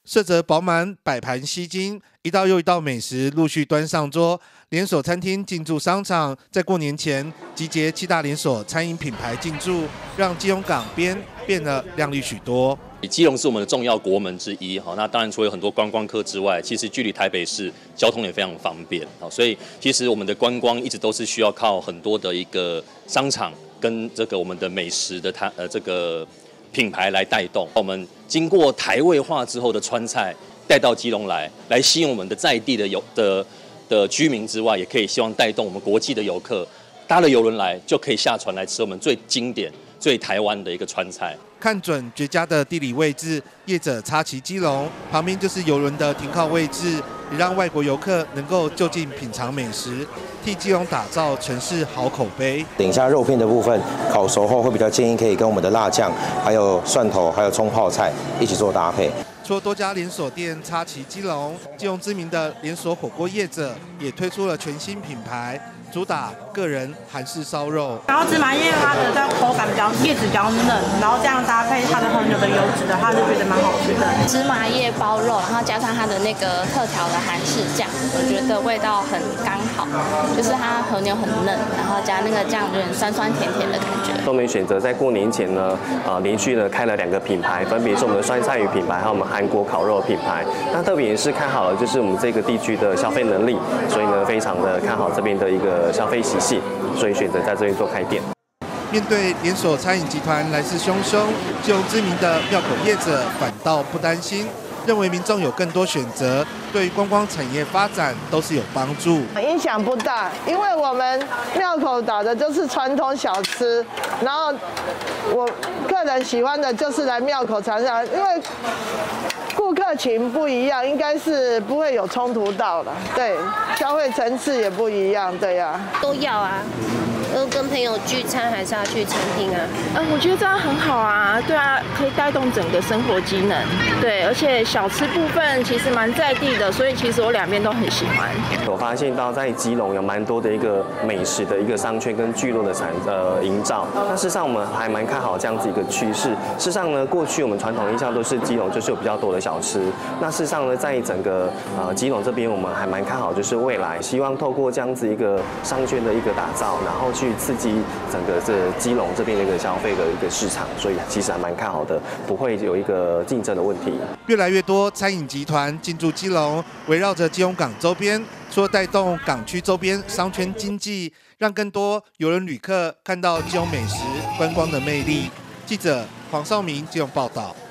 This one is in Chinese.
色泽饱满，摆盘吸睛，一道又一道美食陆续端上桌。连锁餐厅进驻商场，在过年前集结7大连锁餐饮品牌进驻，让基隆港边变得亮丽许多。 基隆是我们的重要国门之一，那当然除了有很多观光客之外，其实距离台北市交通也非常方便，所以其实我们的观光一直都是需要靠很多的一个商场跟这个我们的美食的这个品牌来带动。我们经过台味化之后的川菜带到基隆来吸引我们的在地的居民之外，也可以希望带动我们国际的游客搭了邮轮来就可以下船来吃我们最经典、最台湾的一个川菜。 看准绝佳的地理位置，业者插旗基隆，旁边就是邮轮的停靠位置，也让外国游客能够就近品尝美食，替基隆打造城市好口碑。 等一下肉片的部分烤熟后，会比较建议可以跟我们的辣酱、还有蒜头、还有葱泡菜一起做搭配。 除了多家连锁店插旗基隆，基隆知名的连锁火锅业者也推出了全新品牌，主打个人韩式烧肉。 然后芝麻叶它的口感叶子比较嫩，然后这样搭配它的和牛的油脂的话，就觉得蛮好吃的。 芝麻叶包肉，然后加上它的那个特调的韩式酱，我觉得味道很刚好，就是它和牛很嫩，然后加那个酱有点酸酸甜甜的感觉。 我们选择在过年前呢，连续的开了2个品牌，分别是我们的酸菜鱼品牌，还有我们韩国烤肉品牌。那特别也是看好了，就是我们这个地区的消费能力，所以呢，非常的看好这边的一个消费习性，所以选择在这边做开店。 面对连锁餐饮集团来势汹汹，基隆知名的庙口业者反倒不担心，认为民众有更多选择，对于观光产业发展都是有帮助。 影响不大，因为我们庙口打的就是传统小吃，然后我个人喜欢的就是来庙口尝尝，因为顾客群不一样，应该是不会有冲突到了。对，消费层次也不一样，对呀。 都要啊。跟朋友聚餐还是要去餐厅啊？ 我觉得这样很好啊，对啊，可以带动整个生活机能，对，而且小吃部分其实蛮在地的，所以其实我2边都很喜欢。 我发现到在基隆有蛮多的一个美食的一个商圈跟聚落的营造，那事实上我们还蛮看好这样子一个趋势。事实上呢，过去我们传统印象都是基隆就是有比较多的小吃，那事实上呢，在整个基隆这边我们还蛮看好，就是未来希望透过这样子一个商圈的一个打造，然后去刺激整个基隆这边的一个消费的一个市场，所以其实还蛮看好的，不会有一个竞争的问题。 越来越多餐饮集团进驻基隆，围绕着基隆港周边，除了带动港区周边商圈经济，让更多邮轮旅客看到基隆美食观光的魅力。记者黄少明基隆报道。